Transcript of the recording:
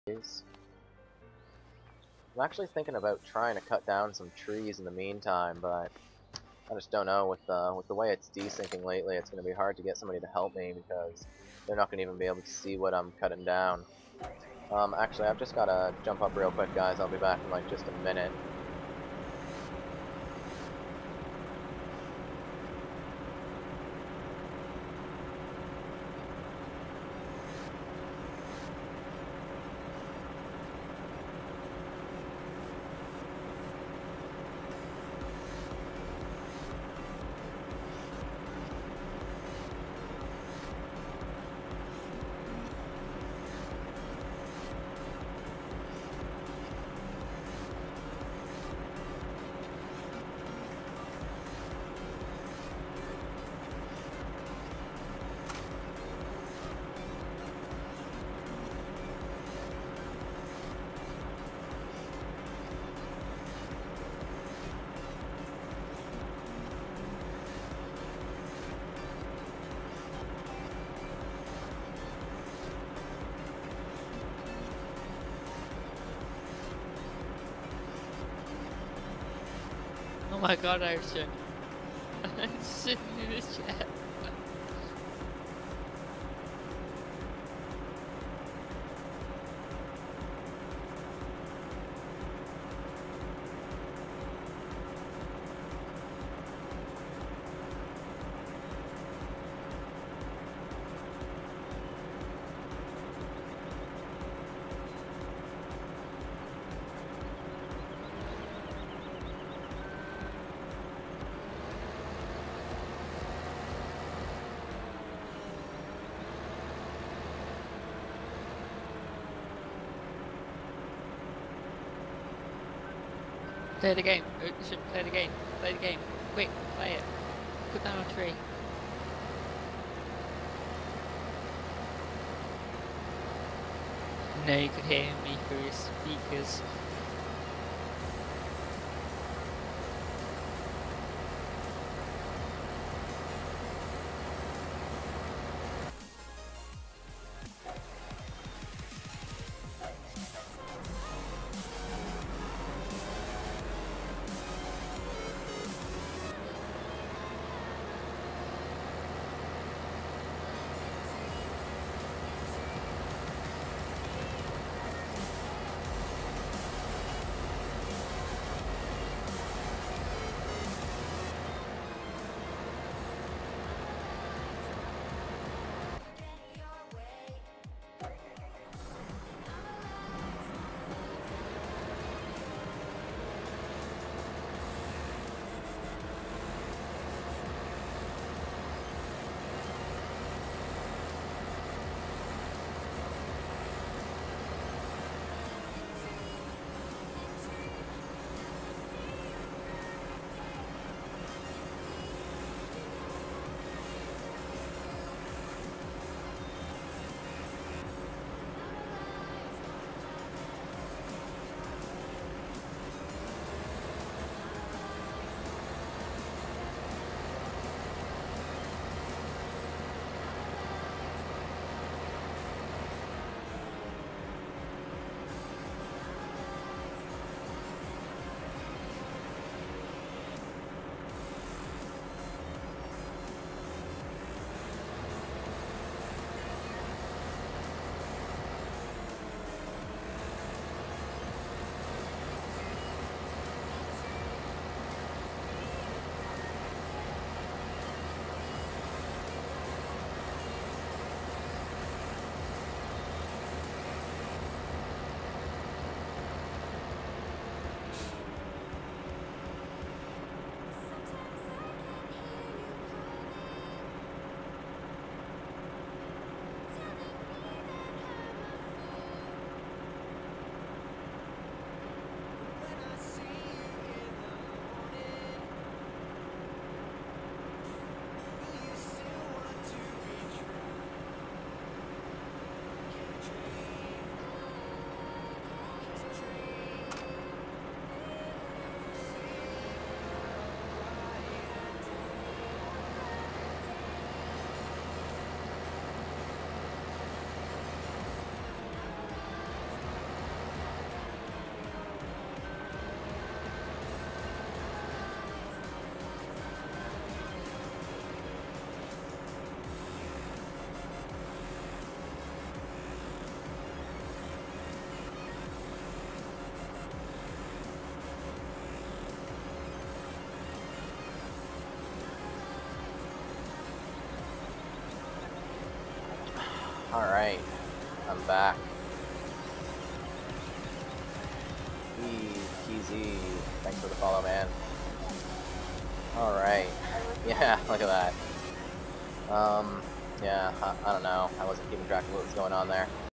I'm actually thinking about trying to cut down some trees in the meantime, but I just don't know. With the way it's desyncing lately, it's going to be hard to get somebody to help me because they're not going to even be able to see what I'm cutting down. Actually, I've just got to jump up real quick, guys. I'll be back in like just a minute. Oh my god, Arson. I'm sitting in this chat. Play the game. You should play the game. Play the game. Quick, play it. Put down a tree. Now you can hear me through your speakers. Alright, I'm back. Easy. Thanks for the follow, man. Alright. Yeah, look at that. Yeah, I don't know. I wasn't keeping track of what was going on there.